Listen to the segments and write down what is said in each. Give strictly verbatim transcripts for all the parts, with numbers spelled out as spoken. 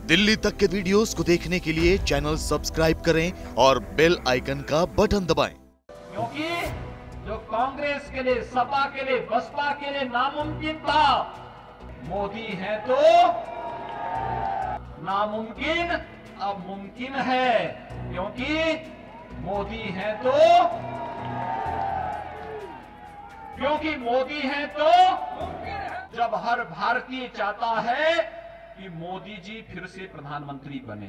दिल्ली तक के वीडियोस को देखने के लिए चैनल सब्सक्राइब करें और बेल आइकन का बटन दबाएं। क्योंकि जो कांग्रेस के लिए, सपा के लिए, बसपा के लिए नामुमकिन था, मोदी है तो नामुमकिन अब मुमकिन है। क्योंकि मोदी है तो क्योंकि मोदी है तो जब हर भारतीय चाहता है कि मोदी जी फिर से प्रधानमंत्री बने,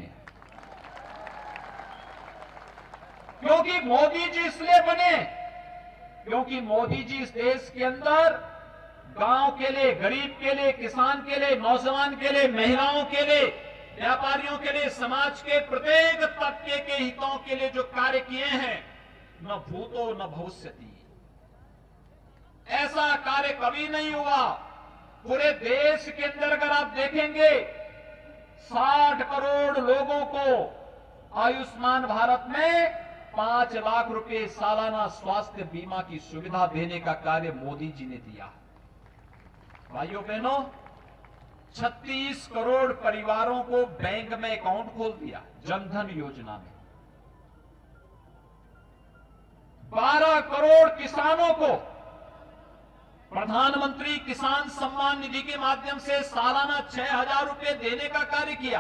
क्योंकि मोदी जी इसलिए बने क्योंकि मोदी जी इस देश के अंदर गांव के लिए, गरीब के लिए, किसान के लिए, नौजवान के लिए, महिलाओं के लिए, व्यापारियों के लिए, समाज के प्रत्येक तबके के हितों के लिए जो कार्य किए हैं, न भूतो न भविष्यति, ऐसा कार्य कभी नहीं हुआ। पूरे देश के अंदर अगर आप देखेंगे, साठ करोड़ लोगों को आयुष्मान भारत में पांच लाख रुपए सालाना स्वास्थ्य बीमा की सुविधा देने का कार्य मोदी जी ने दिया। भाइयों बहनों, छत्तीस करोड़ परिवारों को बैंक में अकाउंट खोल दिया जनधन योजना में। बारह करोड़ किसानों को प्रधानमंत्री किसान सम्मान निधि के माध्यम से सालाना छह हजार रुपए देने का कार्य किया।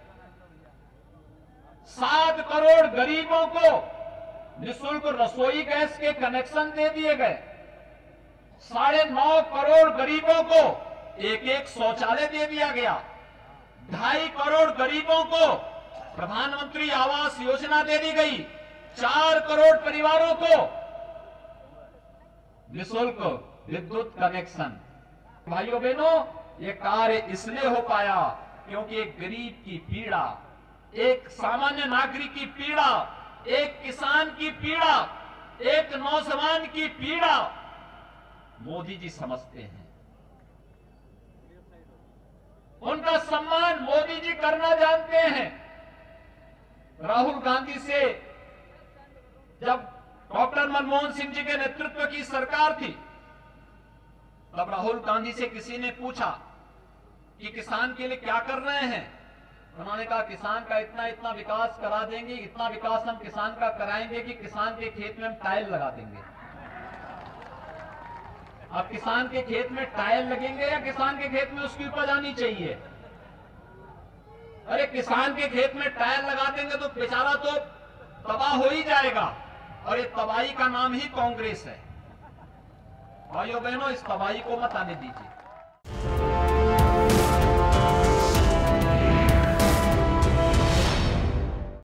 सात करोड़ गरीबों को निःशुल्क रसोई गैस के कनेक्शन दे दिए गए। साढ़े नौ करोड़ गरीबों को एक एक शौचालय दे दिया गया। ढाई करोड़ गरीबों को प्रधानमंत्री आवास योजना दे दी गई। चार करोड़ परिवारों को निःशुल्क विद्युत कनेक्शन। भाइयों बहनों, ये कार्य इसलिए हो पाया क्योंकि एक गरीब की पीड़ा, एक सामान्य नागरिक की पीड़ा, एक किसान की पीड़ा, एक नौजवान की पीड़ा मोदी जी समझते हैं। उनका सम्मान मोदी जी करना जानते हैं। राहुल गांधी से जब डॉक्टर मनमोहन सिंह जी के नेतृत्व की सरकार थी, तब राहुल गांधी से किसी ने पूछा कि किसान के लिए क्या कर रहे हैं। उन्होंने कहा किसान का इतना इतना विकास करा देंगे, इतना विकास हम किसान का कराएंगे कि किसान के खेत में हम टाइल लगा देंगे। अब किसान के खेत में टाइल लगेंगे या किसान के खेत में उसकी उपज आनी चाहिए? अरे किसान के खेत में टाइल लगा देंगे तो बेचारा तो तबाह हो ही जाएगा, और ये तबाही का नाम ही कांग्रेस है। भाइयों बहनों, इस तबाही को मत आने दीजिए।